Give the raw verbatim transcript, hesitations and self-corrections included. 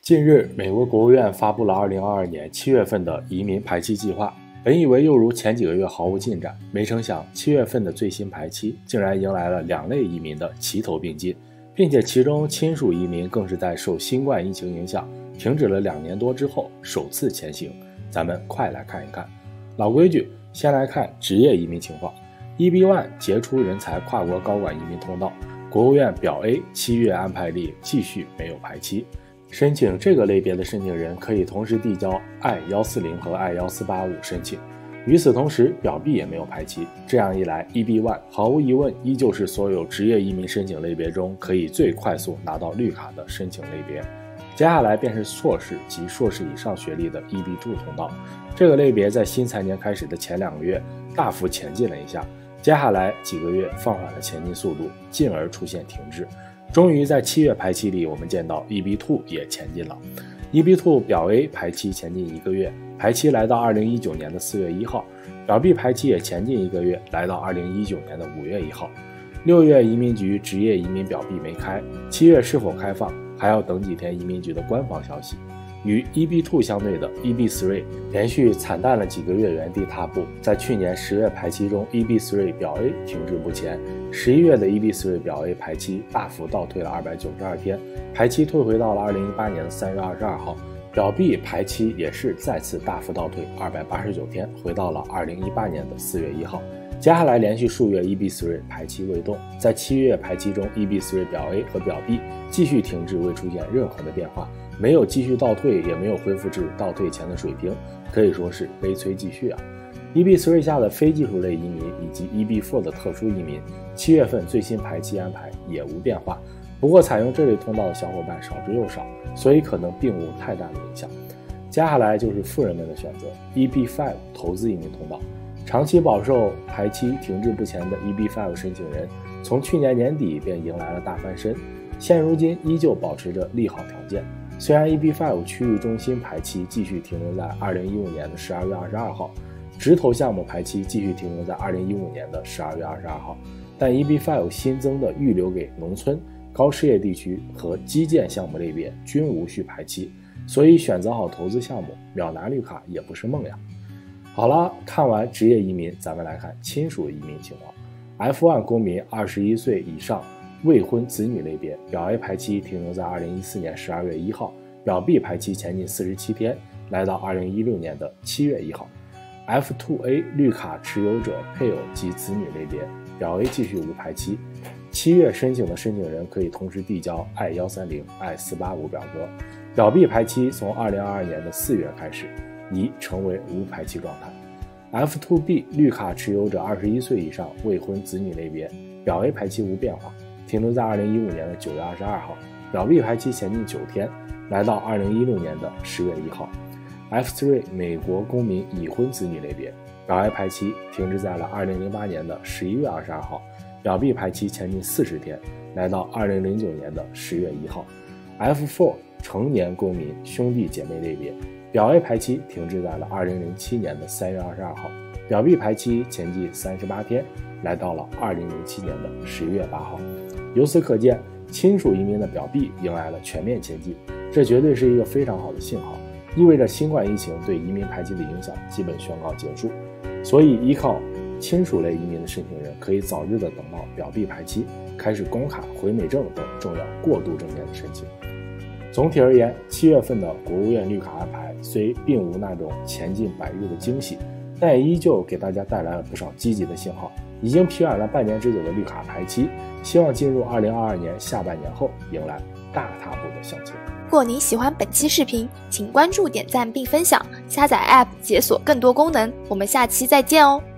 近日，美国国务院发布了二零二二年七月份的移民排期计划。本以为又如前几个月毫无进展，没成想七月份的最新排期竟然迎来了两类移民的齐头并进，并且其中亲属移民更是在受新冠疫情影响停止了两年多之后首次前行。咱们快来看一看。老规矩，先来看职业移民情况。E B 一 杰出人才跨国高管移民通道，国务院表 A 七月安排令继续没有排期。申请这个类别的申请人可以同时递交 I 一四零 和 I 一四八五 申请。与此同时，表 B 也没有排期。这样一来 E B 一 毫无疑问依旧是所有职业移民申请类别中可以最快速拿到绿卡的申请类别。接下来便是硕士及硕士以上学历的 E B 二 通道。这个类别在新财年开始的前两个月大幅前进了一下，接下来几个月放缓了前进速度，进而出现停滞。终于在七月排期里，我们见到 E B 二 也前进了。E B 二 表 A 排期前进一个月，排期来到二零一九年的四月一号，表 B 排期也前进一个月，来到二零一九年的五月一号。六月移民局职业移民表 B 没开，七月是否开放还要等几天移民局的官方消息。与 E B 二 相对的 E B 三 连续惨淡了几个月原地踏步，在去年十月排期中 E B 三 表 A 停滞不前，十一月的 E B 三 表 A 排期大幅倒退了二百九十二天，排期退回到了二零一八年的三月二十二号，表 B 排期也是再次大幅倒退二百八十九天，回到了二零一八年的四月一号。接下来连续数月 E B 三 排期未动，在七月排期中 E B 三 表 A 和表 B 继续停滞，未出现任何的变化，没有继续倒退，也没有恢复至倒退前的水平，可以说是悲催继续啊。E B 三 下的非技术类移民以及 E B 四 的特殊移民，七月份最新排期安排也无变化，不过采用这类通道的小伙伴少之又少，所以可能并无太大的影响。接下来就是富人们的选择 E B 五 投资移民通道。长期饱受排期停滞不前的 E B 五 申请人，从去年年底便迎来了大翻身，现如今依旧保持着利好条件。虽然 E B 五 区域中心排期继续停留在二零一五年的十二月二十二号，直投项目排期继续停留在二零一五年的十二月二十二号，但 E B 五 新增的预留给农村、高失业地区和基建项目类别均无需排期，所以选择好投资项目，秒拿绿卡也不是梦呀。好了，看完职业移民，咱们来看亲属移民情况。F 一 公民二十一岁以上未婚子女类别，表 A 排期停留在二零一四年十二月一号，表 B 排期前进四十七天，来到二零一六年的七月一号。F 二 A 绿卡持有者配偶及子女类别，表 A 继续无排期，七月申请的申请人可以同时递交 I 一三零、I 四八五 表格，表 B 排期从二零二二年的四月开始，已成为无排期状态。F 二 B 绿卡持有者二十一岁以上未婚子女类别，表 A 排期无变化，停留在二零一五年的九月二十二号，表 B 排期前进九天，来到二零一六年的十月一号。F 三 美国公民已婚子女类别，表 A 排期停滞在了二零零八年的十一月二十二号，表 B 排期前进四十天，来到二零零九年的十月一号。F 四 成年公民兄弟姐妹类别，表 A 排期停滞在了二零零七年的三月二十二号，表 B 排期前进三十八天，来到了二零零七年的十月八号。由此可见，亲属移民的表 B 迎来了全面前进，这绝对是一个非常好的信号，意味着新冠疫情对移民排期的影响基本宣告结束。所以依靠亲属类移民的申请人可以早日的等到表 B 排期，开始工卡、回美证等重要过渡证件的申请。总体而言，七月份的国务院绿卡安排虽并无那种前进百日的惊喜，但也依旧给大家带来了不少积极的信号，已经疲软了半年之久的绿卡排期，希望进入二零二二年下半年后迎来大踏步的向前。 如果您喜欢本期视频，请关注、点赞并分享，下载 App 解锁更多功能，我们下期再见哦。